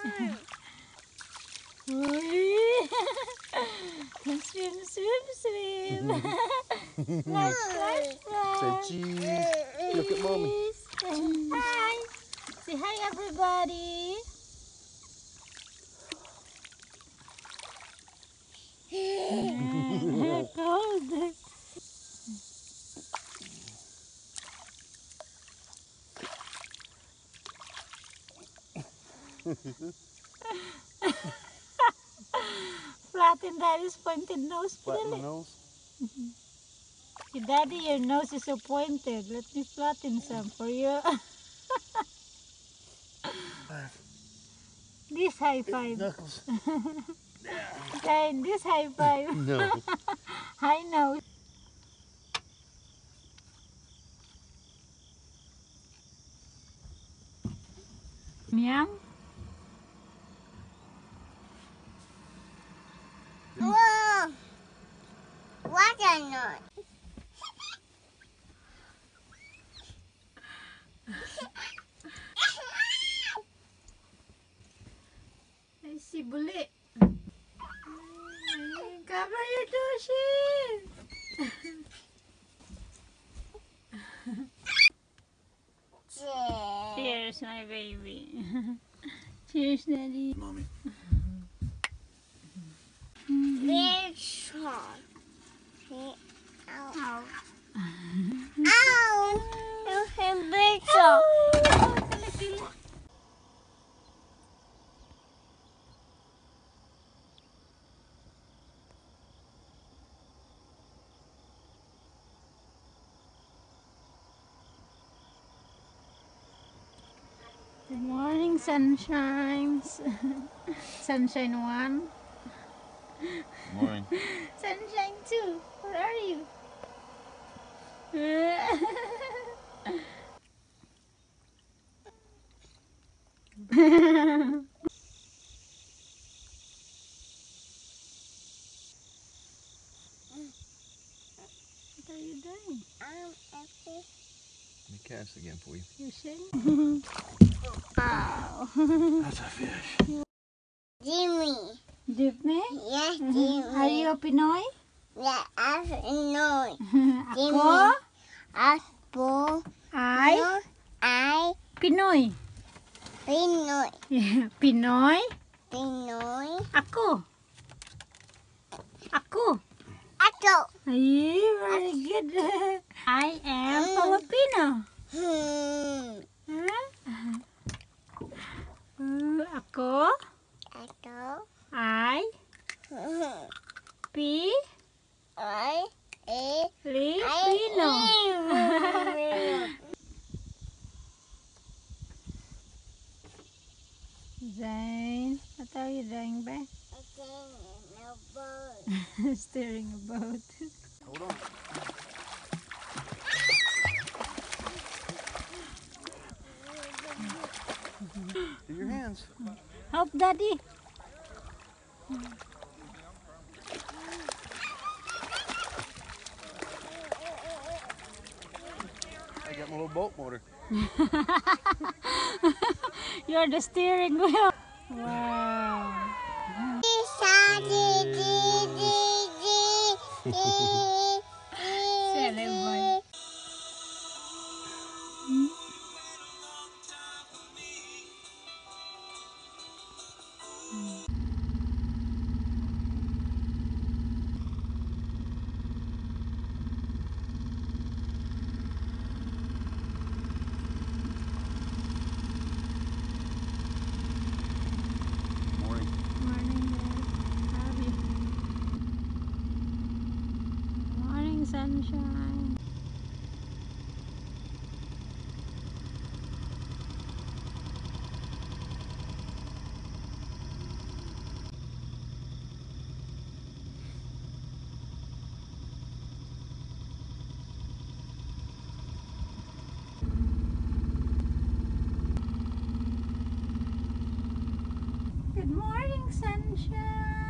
Swim, swim, swim. Splash, splash, splash. Say cheese. Look at mommy. Hi. Say hi, everybody. Cold. Flatten Daddy's pointed nose. Flatten the nose. Daddy, your nose is so pointed. Let me flatten some for you. This high five. Knuckles. Then this high five. No. High nose. Meow. Whoa! What a noise! I see bully. Cover your tushin. Cheers, my baby. Cheers, Daddy. Mommy. Very short. Ow. Ow. Ow! Yung very short. Good morning, sunshines. Sunshine 1. Morning. Sunshine 2. Where are you? What are you doing? A fish. Let me cast again for you. Fishing? Wow. That's a fish. Jimmy. Jimmy? Yes, Jimmy. Are you a Pinoy? Yeah, no. Ako Apple. ay I. Pinoy. Pinoy. Pinoy? Pinoy. Ako. Ako. Ako. Ay, very good. I am Filipino. Huh? Ako Ako. ay Filipino. Zane, what are you doing, babe? Steering a boat. Hold on. Do your hands. Help, Daddy. I got my little boat motor. You're the steering wheel. Wow. Sailboat. Morning. Morning, Dad. How are you? Morning, sunshine. Good morning, sunshine.